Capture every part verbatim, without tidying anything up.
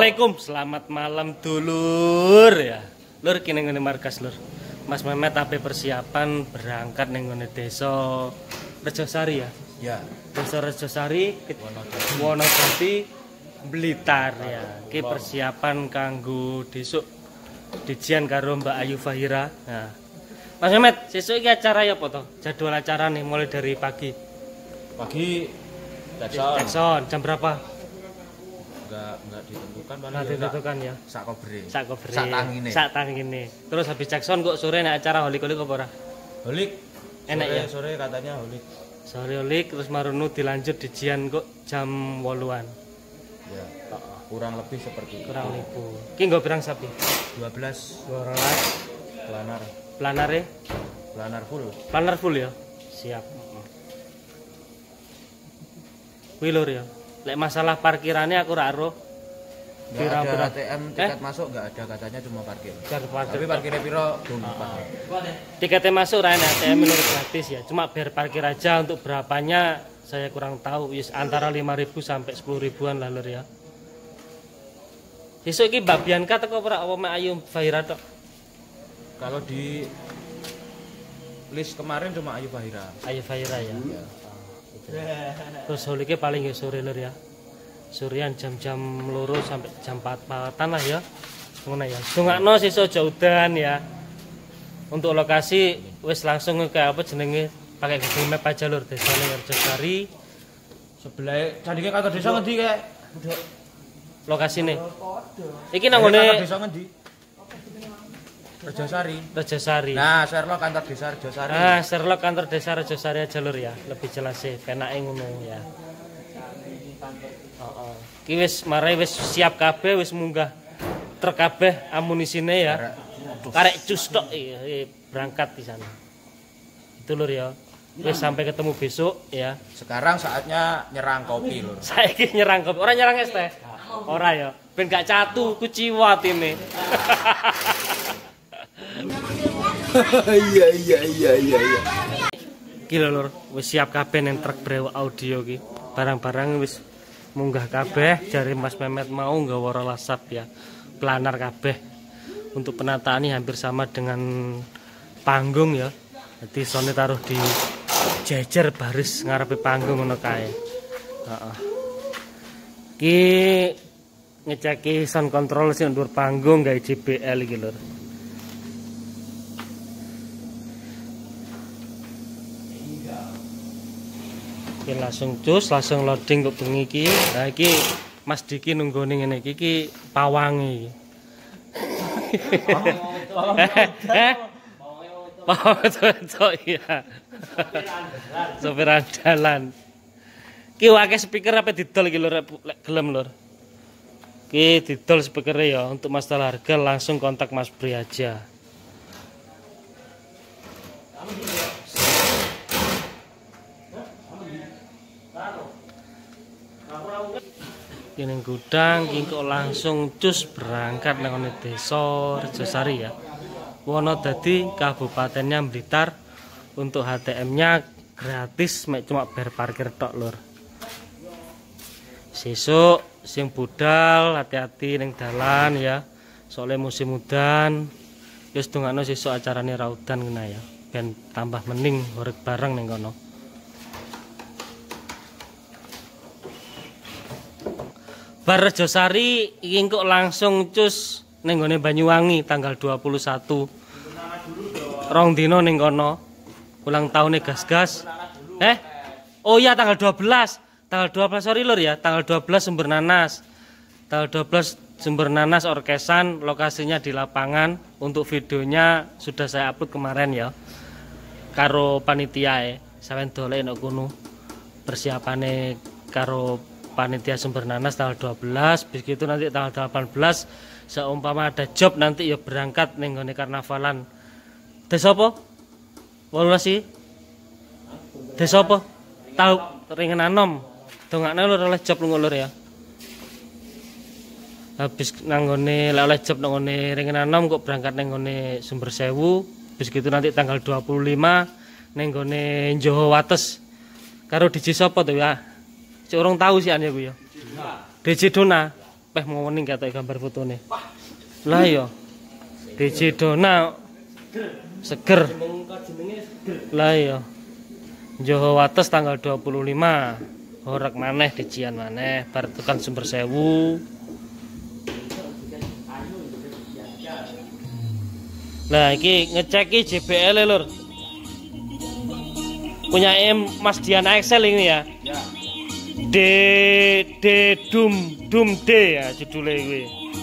Assalamualaikum, selamat malam dulur ya. Lur kene ngene markas lur. Mas Mehmet ape persiapan berangkat ning ngene desa Rejosari ya. Ya. Desa Rejosari Wonodadi Blitar ya. Ki persiapan kanggo besok dijian karo Mbak Ayu Fahira. Nah. Mas Mehmet, sesuk iki acara ya apa to? Jadwal acara nih mulai dari pagi. Pagi Jackson. Jackson jam berapa? Enggak enggak ditentukan paling. Enggak ditentukan ya. Sak kobre. Sak kobre. Sak tangine. Sak tangine. Terus habis Jackson kok sore nek acara holik-holik apa ora? Holik. Enak ya. Sore katanya holik. Sore holik terus marunu dilanjut dijian kok jam woluan. Ya. Kurang lebih seperti kurang lebih. Ki nggo pirang sapi? dua belas. dua belas. Planar. Planare? Planar full. Planar full ya. Siap. Kuwi lur ya. Lek masalah parkirannya aku ora ero. Enggak ada A T M tiket eh? masuk enggak ada, katanya cuma parkir. parkir. Tapi parkirnya piro? Belum. Tiketnya masuk ora enak, A T M menurut gratis ya. Cuma biar parkir aja, untuk berapanya saya kurang tahu. Wis antara lima ribu sampai sepuluh ribuan lah lur ya. Besok iki Mbak Bianca teko ora apa Mak Ayu Fahira tok? Kalau di list kemarin cuma Ayu Fahira. Ayu Fahira ya. Ya. Terus holiknya paling ya sore lur ya. Sorean jam-jam loro sampai jam empat-empatan lah ya. Ngono ya. Dongakno sesuk aja udan ya. Untuk lokasi wis langsung ke apa jenenge pakai Google Map aja lur, desane Rejosari. Sebelah candike kantor desa ngendi kek? Lokasine. Iki nang ngene kantor desa ngendi? Rejosari. Rejosari. Nah, Sherlock kantor desa Rejosari. Ah, Sherlock kantor desa Rejosari aja lur ya. Lebih jelas sih, penake ngono ya. Heeh. Ki wis mare wis siap kabeh, wis munggah truk kabeh amunisine ya. Karek cus tok berangkat di sana. Itu lur ya. Wis sampai ketemu besok ya. Sekarang saatnya nyerang kopi lur. Saiki nyerang kopi. Ora nyerang es teh. Ora ya. Ben gak catu kuciwat ini. Iya iya iya iya iya. Ki lur, wis siap kabeh ning truk brewok audio ki. Barang-barang wis munggah kabeh, jari Mas Mehmet mau nggawa rola sap ya. Planar kabeh. Untuk penataan ini hampir sama dengan panggung ya. Jadi sone taruh di jejer baris ngarepe panggung ngono kae. Heeh. Ki ngeceki sound control sing ndur panggung gawe J B L iki lur. Oke, langsung cus, langsung loading kok bengi iki. Nah iki Mas Diki nunggone ngene iki iki pawange. Eh? Pawang itu iya. Sopir andalan. Ki wae speaker apa didol iki lur gelem lur. Ki didol speakere ya, untuk masalah harga langsung kontak Mas Bri aja. Kini gudang, kini kok langsung cus berangkat nang desa Rejosari ya. Wonodadi kabupatennya Blitar. Untuk H T M-nya gratis, cuma bayar parkir tok lur. Sesuk sing budal hati-hati ning dalan ya. Soalnya musim udan. Wis dongakno sesuk acarane ra udan kena ya. Ben tambah mending horeg bareng ning kono. Bar Rejosari iki kok langsung cus ning gone Banyuwangi tanggal dua puluh satu. Rong dino ning kono. Ulang tahunnya gas-gas. Eh? Oh iya tanggal dua belas. Tanggal dua belas sorry lur ya, tanggal dua belas Sumber Nanas. Tanggal dua belas Sumber Nanas Orkesan, lokasinya di lapangan. Untuk videonya sudah saya upload kemarin ya. Karo panitia e, sampeyan dolek nek kono. Persiapane karo panitia Sumber Nanas tanggal dua belas, begitu nanti tanggal delapan belas seumpama ada job nanti ya berangkat ning gone karnavalan. Desa apa? Wolulas Desa apa? Tahu Ringen Anom. Dongakne lur oleh job lunga lur ya. Habis nang gone lek oleh job nang gone Ringen Anom kok berangkat ning gone Sumber Sewu, begitu nanti tanggal dua puluh lima ning gone Jowo Wates. Karo D J sapa to ya? Cek urung tahu sih ane ku ya. D J Dona. peh mau wening kata gambar fotone. Lah ya. D J Dona seger. Lah ya. Joho Wates tanggal dua puluh lima. Horak maneh dijian maneh bar tekan Sumber Sewu. Nah, iki ngeceki J B L e, Lur. Punya M Mas Diana Excel ini ya. Ya. D D Dum Dum D ya judulnya gue.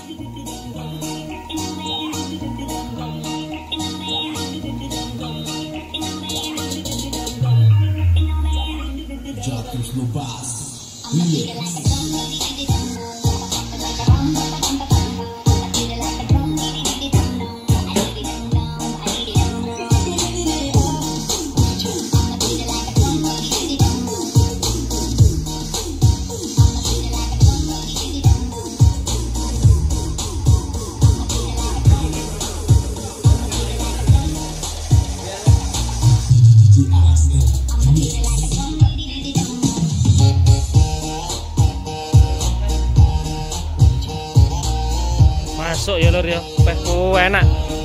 Masuk ya Lur ya, peh enak.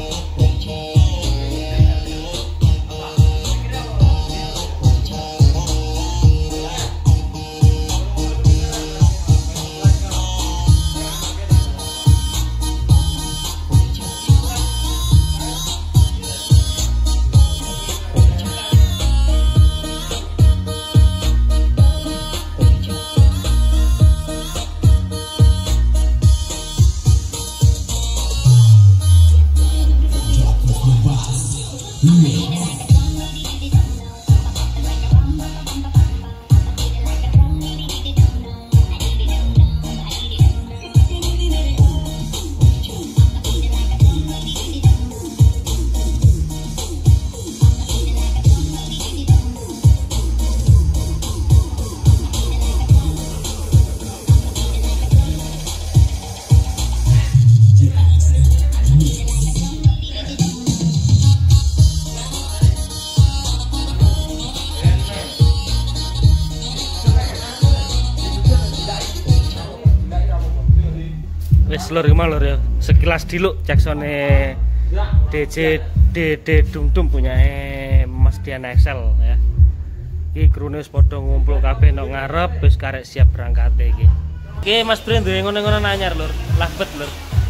Wis Lur gimana Lur ya, sekilas dulu jaksone D J D D Dum Dum punya Mas Diana Excel ya. Iki krune wis padha ngumpul kabeh nang ngarep wis karek siap berangkat iki. Iki Mas Bren duwe ngono-ngono anyar Lur, labet Lur.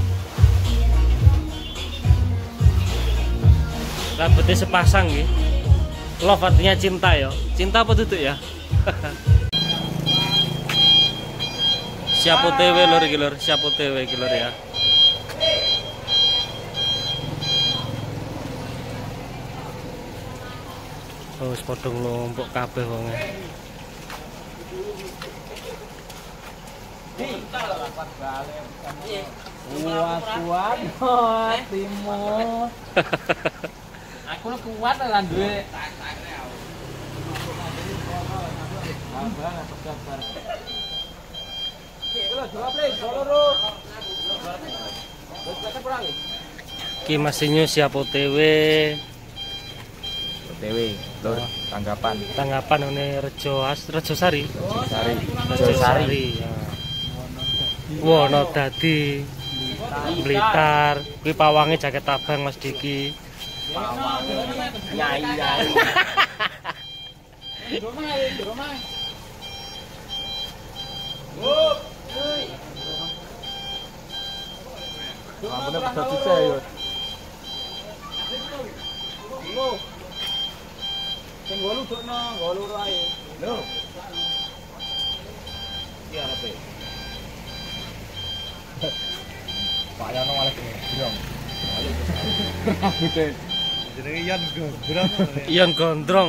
Labete sepasang iki. Love artinya cinta ya. Cinta apa duduk ya? Siap O T W Lur iki Lur, siap O T W iki Lur ya. Oh, wis padha nglompok kabeh wonge. Kuat kuat timur. Aku lu kuat lah duwe. Abang apa kabar? Ki mesinnya siap O T W. O T W, Lur, tanggapan. Tanggapan ini Rejo As, Rejo Sari. Sari, Rejo Sari. Wono Dadi. Blitar. Kuwi pawange jaket abang Mas Diki. Pawang. Nyai nyai. Rumah, rumah. Oh. Ampune pedot sisa ya. Lho. Sing golu dokno, golu ae. Lho. Iki arepe. Pak Yano malah gondrong. Rambute. Jenenge Ian Gondrong. Ian Gondrong.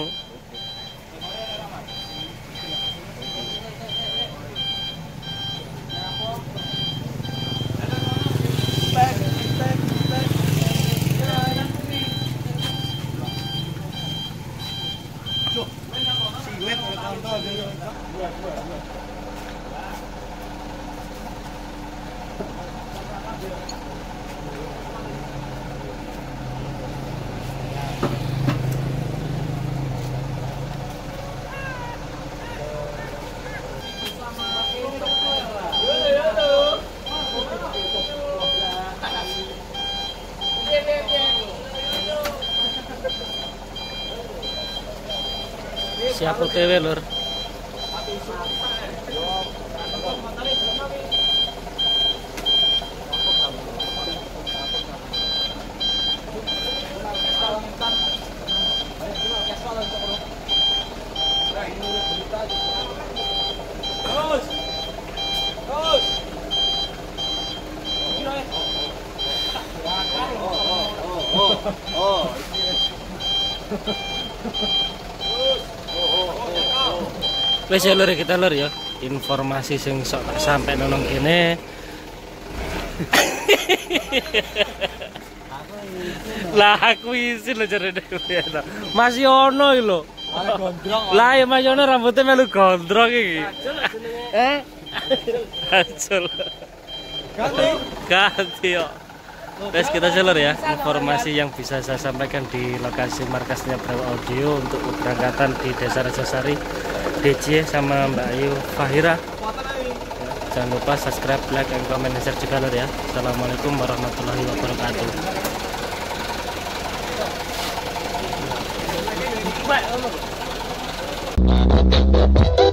Siap O T W lur. Wes ya lur kita lur ya. Informasi sing sok tak sampe nonong kene. Lah aku isi lho jare dhewe. Masih ono iki lho. Lah ya Mas Yono rambutnya melu gondrong iki. Eh? Acul. Ganti. Ganti yo. Guys, kita jalur ya informasi yang bisa saya sampaikan di lokasi markasnya Braw Audio untuk keberangkatan di Desa Rajasari D J sama Mbak Ayu Fahira. Jangan lupa subscribe, like, dan komen, dan share juga lor ya. Assalamualaikum warahmatullahi wabarakatuh.